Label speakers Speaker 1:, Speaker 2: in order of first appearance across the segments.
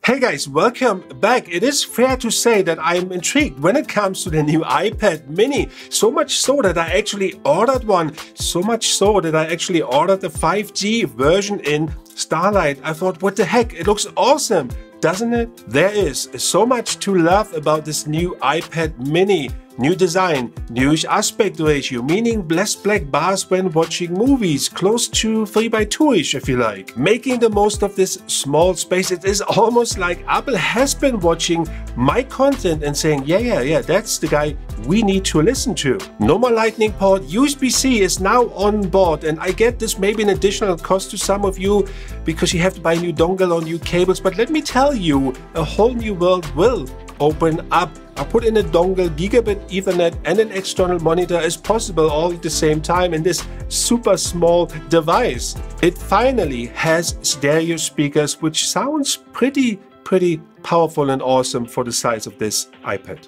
Speaker 1: Hey guys, welcome back. It is fair to say that I'm intrigued when it comes to the new iPad mini. So much so that I actually ordered one. So much so that I actually ordered the 5G version in Starlight. I thought, what the heck? It looks awesome, doesn't it? There is so much to love about this new iPad mini. New design, newish aspect ratio, meaning less black bars when watching movies, close to 3:2-ish if you like. Making the most of this small space, it is almost like Apple has been watching my content and saying, yeah, that's the guy we need to listen to. No more lightning port, USB-C is now on board, and I get this may be an additional cost to some of you because you have to buy a new dongle or new cables, but let me tell you, a whole new world will open up. I put in a dongle, gigabit Ethernet and an external monitor as possible all at the same time in this super small device. It finally has stereo speakers, which sounds pretty powerful and awesome for the size of this iPad.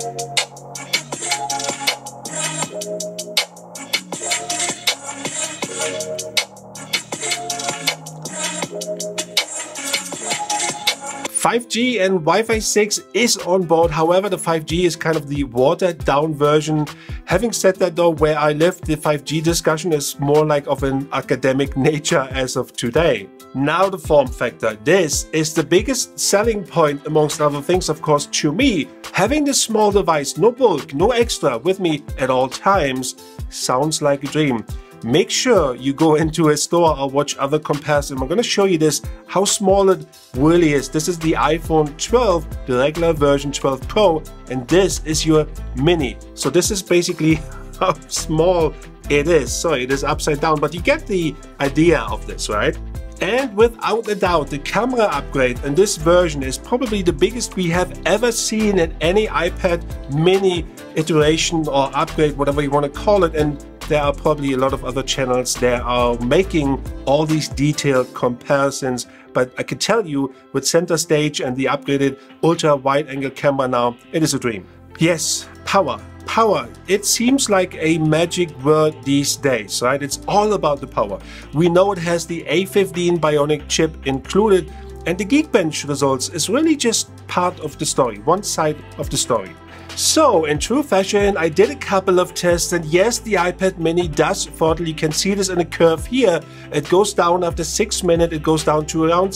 Speaker 1: .5G and Wi-Fi 6 is on board. However, the 5G is kind of the watered down version. Having said that though, where I live, the 5G discussion is more like of an academic nature as of today. Now the form factor. This is the biggest selling point amongst other things, of course, to me. Having this small device, no bulk, no extra with me at all times, sounds like a dream. Make sure you go into a store or watch other comparisons. I'm going to show you this, how small it really is. This is the iPhone 12, the regular version 12 Pro, and this is your mini. So this is basically how small it is. Sorry, it is upside down, but you get the idea of this, right? And without a doubt, the camera upgrade in this version is probably the biggest we have ever seen in any iPad mini iteration or upgrade, whatever you want to call it. And there are probably a lot of other channels that are making all these detailed comparisons, but I can tell you with center stage and the upgraded ultra wide angle camera now, it is a dream. Yes, power. It seems like a magic word these days, right? It's all about the power. We know it has the A15 Bionic chip included, and the Geekbench results is really just part of the story, one side of the story. So, in true fashion, I did a couple of tests, and yes, the iPad mini does throttle. You can see this in a curve here. It goes down after 6 minutes, it goes down to around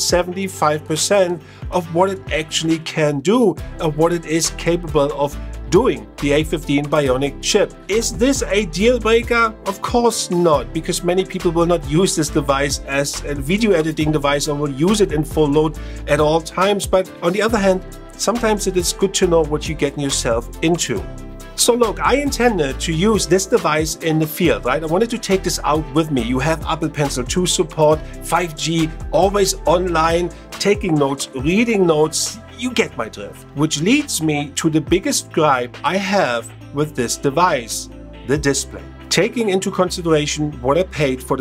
Speaker 1: 75% of what it actually can do, of what it is capable of doing, the A15 Bionic chip. Is this a deal breaker? Of course not, because many people will not use this device as a video editing device or will use it in full load at all times. But on the other hand, sometimes it is good to know what you're getting yourself into. So look, I intended to use this device in the field, right? I wanted to take this out with me. You have Apple Pencil 2 support, 5G, always online, taking notes, reading notes, you get my drift. Which leads me to the biggest gripe I have with this device, the display. Taking into consideration what I paid for the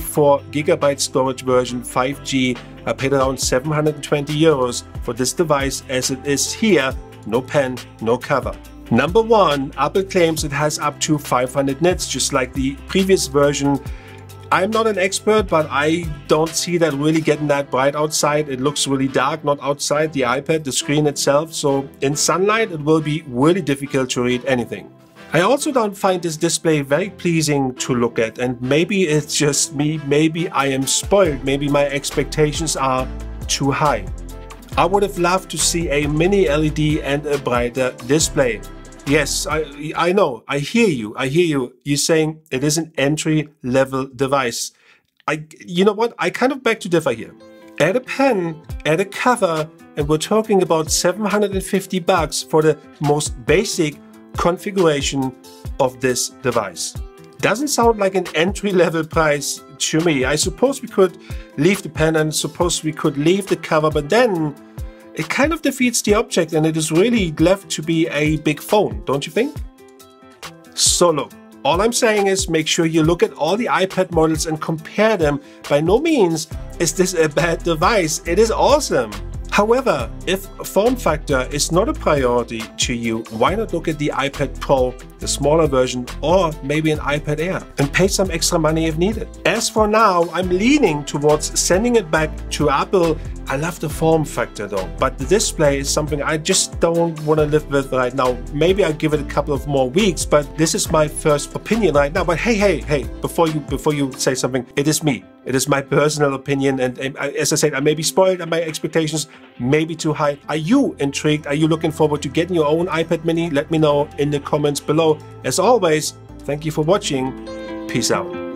Speaker 1: 64GB storage version 5G, I paid around 720 euros for this device as it is here, no pen, no cover. Number one, Apple claims it has up to 500 nits, just like the previous version. I'm not an expert, but I don't see that really getting that bright outside. It looks really dark, not outside the iPad, the screen itself. So in sunlight, it will be really difficult to read anything. I also don't find this display very pleasing to look at, and maybe it's just me, maybe I am spoiled, maybe my expectations are too high. I would have loved to see a mini LED and a brighter display. Yes, I know, I hear you. You're saying it is an entry-level device. You know what, I kind of beg to differ here. Add a pen, add a cover, and we're talking about 750 bucks for the most basic configuration of this device. Doesn't sound like an entry-level price to me. I suppose we could leave the pen and suppose we could leave the cover, but then it kind of defeats the object and it is really left to be a big phone, don't you think? So look, all I'm saying is make sure you look at all the iPad models and compare them. By no means is this a bad device, it is awesome. However, if form factor is not a priority to you, why not look at the iPad Pro, the smaller version, or maybe an iPad Air and pay some extra money if needed. As for now, I'm leaning towards sending it back to Apple. I love the form factor though, but the display is something I just don't want to live with right now. Maybe I'll give it a couple of more weeks, but this is my first opinion right now. But hey, before you say something, it is me. It is my personal opinion, and as I said, I may be spoiled and my expectations may be too high. Are you intrigued? Are you looking forward to getting your own iPad mini? Let me know in the comments below. As always, thank you for watching. Peace out.